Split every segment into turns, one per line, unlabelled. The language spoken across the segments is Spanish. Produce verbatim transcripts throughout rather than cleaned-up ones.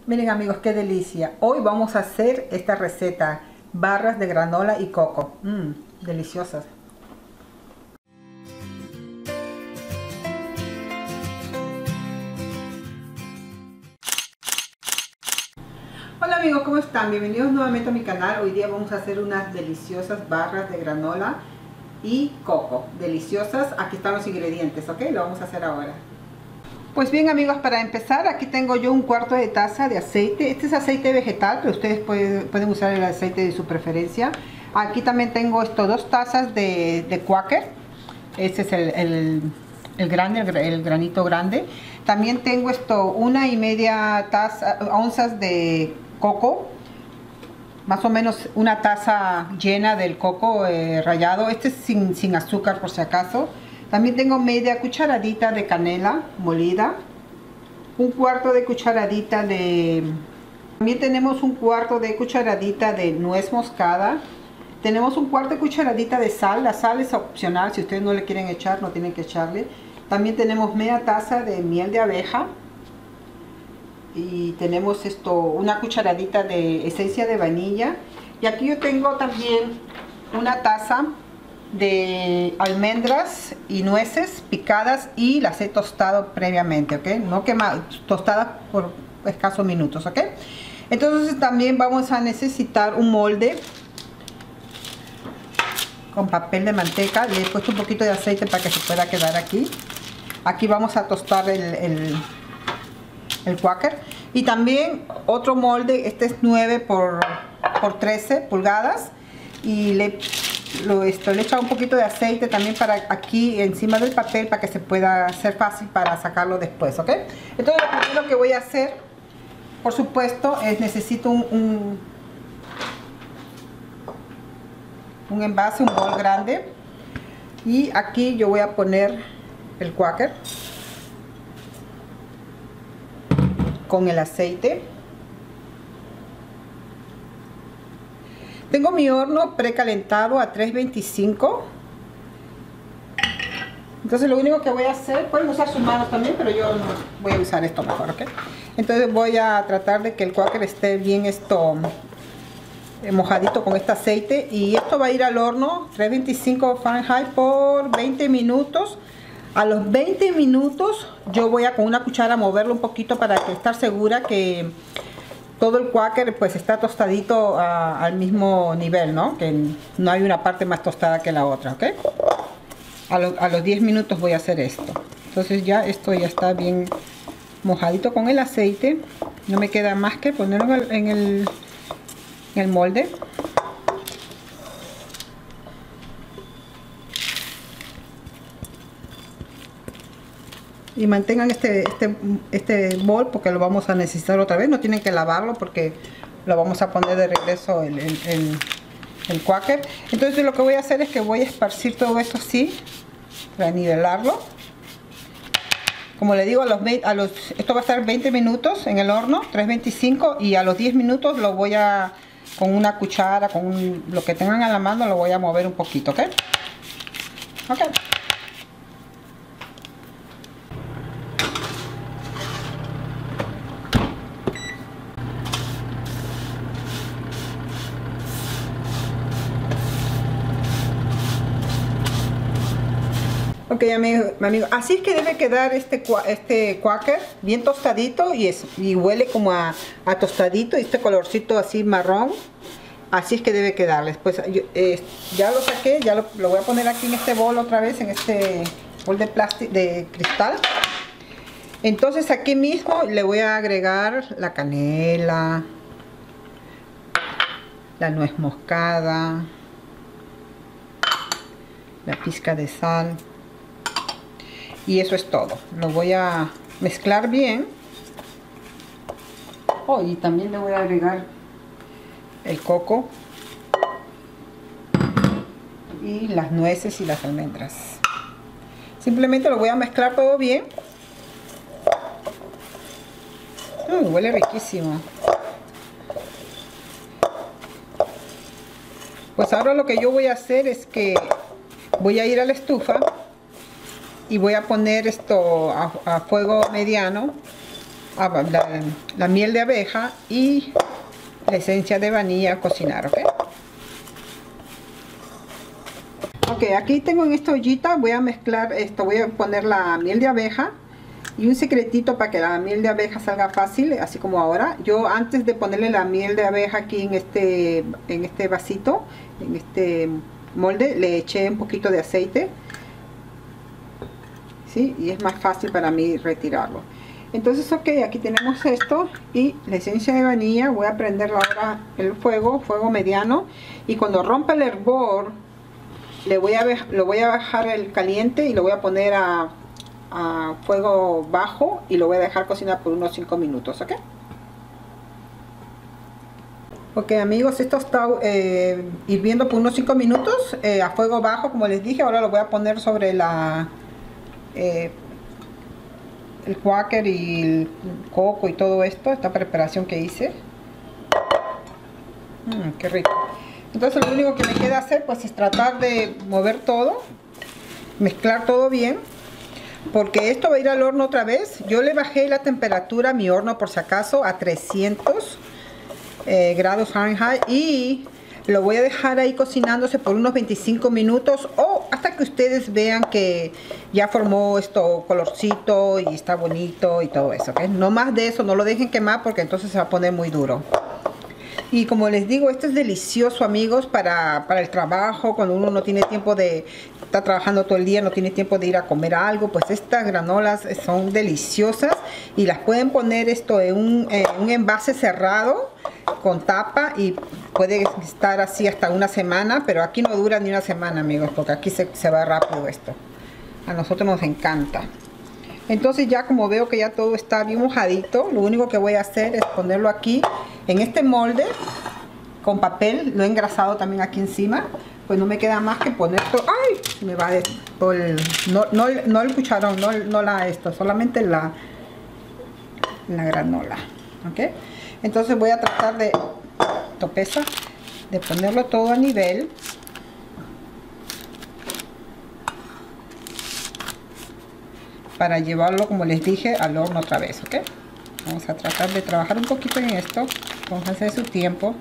Miren amigos, qué delicia. Hoy vamos a hacer esta receta, barras de granola y coco. Mmm, deliciosas. Hola amigos, ¿cómo están? Bienvenidos nuevamente a mi canal. Hoy día vamos a hacer unas deliciosas barras de granola y coco. Deliciosas. Aquí están los ingredientes, ¿ok? Lo vamos a hacer ahora. Pues bien amigos, para empezar aquí tengo yo un cuarto de taza de aceite. Este es aceite vegetal, pero ustedes pueden, pueden usar el aceite de su preferencia. Aquí también tengo esto, dos tazas de, de Quaker. Este es el, el, el grande, el, el granito grande. También tengo esto, una y media taza, onzas de coco. Más o menos una taza llena del coco eh, rallado. Este es sin, sin azúcar por si acaso. También tengo media cucharadita de canela molida, un cuarto de cucharadita de... También tenemos un cuarto de cucharadita de nuez moscada. Tenemos un cuarto de cucharadita de sal. La sal es opcional, si ustedes no le quieren echar, no tienen que echarle. También tenemos media taza de miel de abeja. Y tenemos esto, una cucharadita de esencia de vainilla. Y aquí yo tengo también una taza de almendras y nueces picadas y las he tostado previamente, ¿ok? No quemadas, tostadas por escasos minutos, ¿ok? Entonces también vamos a necesitar un molde con papel de manteca. Le he puesto un poquito de aceite para que se pueda quedar aquí. Aquí vamos a tostar el, el, el Quaker. Y también otro molde, este es nueve por trece pulgadas. Y le Lo, esto, le he echado un poquito de aceite también para aquí encima del papel para que se pueda hacer fácil para sacarlo después, ¿ok? Entonces lo primero que voy a hacer, por supuesto, es necesito un, un, un envase, un bol grande. Y aquí yo voy a poner el Quaker con el aceite. Tengo mi horno precalentado a trescientos veinticinco. Entonces lo único que voy a hacer, pueden usar sus manos también, pero yo voy a usar esto mejor, ¿ok? Entonces voy a tratar de que el Quaker esté bien esto eh, mojadito con este aceite. Y esto va a ir al horno trescientos veinticinco Fahrenheit por veinte minutos. A los veinte minutos yo voy a con una cuchara moverlo un poquito para que estar segura que todo el Quaker pues está tostadito a, al mismo nivel, ¿no? Que no hay una parte más tostada que la otra, ¿ok? A, lo, a los diez minutos voy a hacer esto. Entonces ya esto ya está bien mojadito con el aceite. No me queda más que ponerlo en el, en el, en el molde. Y mantengan este, este, este bol porque lo vamos a necesitar otra vez. No tienen que lavarlo porque lo vamos a poner de regreso el, el, el, el Quaker. Entonces lo que voy a hacer es que voy a esparcir todo esto así para nivelarlo. Como le digo, a los, a los, esto va a estar veinte minutos en el horno, trescientos veinticinco, y a los diez minutos lo voy a, con una cuchara, con un, lo que tengan a la mano, lo voy a mover un poquito, ¿ok? Ok. Ok amigo, amigo, así es que debe quedar este, este Quaker bien tostadito y, es, y huele como a, a tostadito, y este colorcito así marrón. Así es que debe quedar. Después yo, eh, ya lo saqué, ya lo, lo voy a poner aquí en este bol otra vez, en este bol de plástico, de cristal. Entonces aquí mismo le voy a agregar la canela, la nuez moscada, la pizca de sal. Y eso es todo. Lo voy a mezclar bien. Oh, y también le voy a agregar el coco y las nueces y las almendras. Simplemente lo voy a mezclar todo bien. Mm, huele riquísimo. Pues ahora lo que yo voy a hacer es que voy a ir a la estufa y voy a poner esto a, a fuego mediano la, la miel de abeja y la esencia de vainilla a cocinar, ¿ok? Ok, aquí tengo en esta ollita, voy a mezclar esto, voy a poner la miel de abeja. Y un secretito para que la miel de abeja salga fácil, así como ahora. Yo antes de ponerle la miel de abeja aquí en este, en este vasito, en este molde, le eché un poquito de aceite. ¿Sí? Y es más fácil para mí retirarlo. Entonces, ok, aquí tenemos esto y la esencia de vainilla. Voy a prender ahora el fuego, fuego mediano. Y cuando rompa el hervor, le voy a, lo voy a bajar el caliente y lo voy a poner a... a fuego bajo y lo voy a dejar cocinar por unos cinco minutos, ¿ok? Ok, amigos, esto está eh, hirviendo por unos cinco minutos eh, a fuego bajo, como les dije. Ahora lo voy a poner sobre la eh, el quaker y el coco y todo esto, esta preparación que hice. Mmm, qué rico. Entonces lo único que me queda hacer pues es tratar de mover todo, mezclar todo bien, porque esto va a ir al horno otra vez. Yo le bajé la temperatura a mi horno por si acaso a trescientos eh, grados Fahrenheit y lo voy a dejar ahí cocinándose por unos veinticinco minutos o hasta que ustedes vean que ya formó esto colorcito y está bonito y todo eso, ¿okay? No más de eso, no lo dejen quemar porque entonces se va a poner muy duro. Y como les digo, esto es delicioso, amigos, para, para el trabajo, cuando uno no tiene tiempo de estar trabajando todo el día, no tiene tiempo de ir a comer algo, pues estas granolas son deliciosas y las pueden poner esto en un, en un envase cerrado con tapa y puede estar así hasta una semana, pero aquí no dura ni una semana, amigos, porque aquí se, se va rápido esto. A nosotros nos encanta. Entonces ya como veo que ya todo está bien mojadito, lo único que voy a hacer es ponerlo aquí en este molde con papel. Lo he engrasado también aquí encima. Pues no me queda más que poner todo. ¡Ay! Me va de todo el... No, no, no el cucharón, no, no la esto, solamente la, la granola. ¿Ok? Entonces voy a tratar de... Esto pesa, de ponerlo todo a nivel. Para llevarlo, como les dije, al horno otra vez, ¿ok? Vamos a tratar de trabajar un poquito en esto. Vamos a hacer su tiempo.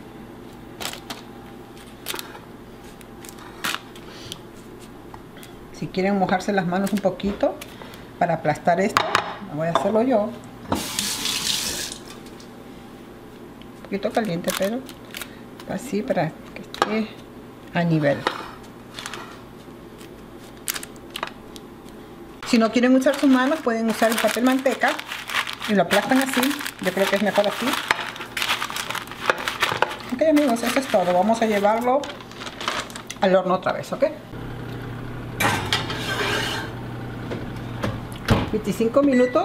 Si quieren mojarse las manos un poquito para aplastar esto, voy a hacerlo yo. Un poquito caliente, pero así para que esté a nivel. Si no quieren usar sus manos, pueden usar el papel manteca y lo aplastan así. Yo creo que es mejor así. Ok, amigos, eso es todo. Vamos a llevarlo al horno otra vez, ¿ok? veinticinco minutos.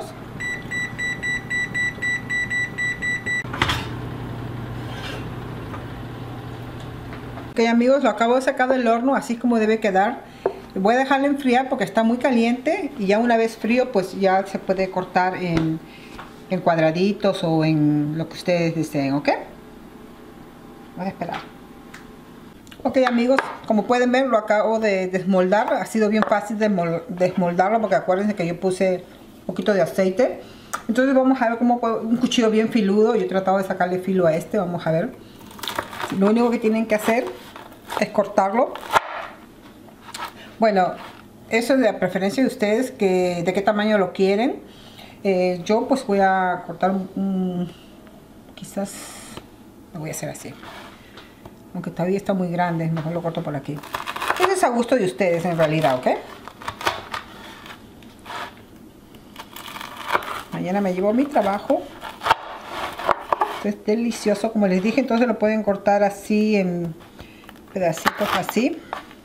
Ok, amigos, lo acabo de sacar del horno, así como debe quedar. Voy a dejarlo enfriar porque está muy caliente y ya una vez frío pues ya se puede cortar en, en cuadraditos o en lo que ustedes deseen, ¿ok? Voy a esperar. Ok, amigos, como pueden ver lo acabo de desmoldar. Ha sido bien fácil de desmoldarlo porque acuérdense que yo puse un poquito de aceite. Entonces vamos a ver cómo puedo, un cuchillo bien filudo. Yo he tratado de sacarle filo a este, vamos a ver. Lo único que tienen que hacer es cortarlo. Bueno, eso es de la preferencia de ustedes, que de qué tamaño lo quieren. Eh, yo pues voy a cortar un, un, quizás lo voy a hacer así. Aunque todavía está muy grande, mejor lo corto por aquí. Eso es a gusto de ustedes en realidad, ¿ok? Mañana me llevo mi trabajo. Esto es delicioso, como les dije. Entonces lo pueden cortar así en pedacitos así.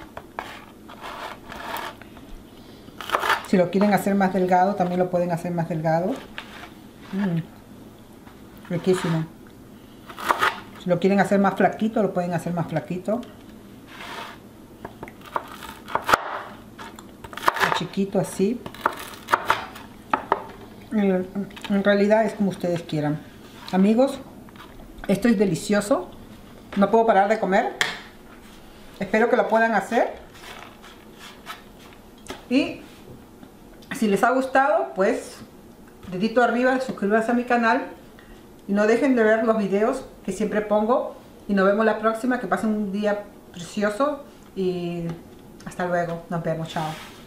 Si lo quieren hacer más delgado, también lo pueden hacer más delgado. Mm, riquísimo. Si lo quieren hacer más flaquito, lo pueden hacer más flaquito. Más chiquito así. En, en realidad es como ustedes quieran. Amigos, esto es delicioso. No puedo parar de comer. Espero que lo puedan hacer. Y si les ha gustado, pues dedito arriba, suscríbanse a mi canal y no dejen de ver los videos que siempre pongo. Y nos vemos la próxima, que pasen un día precioso y hasta luego, nos vemos, chao.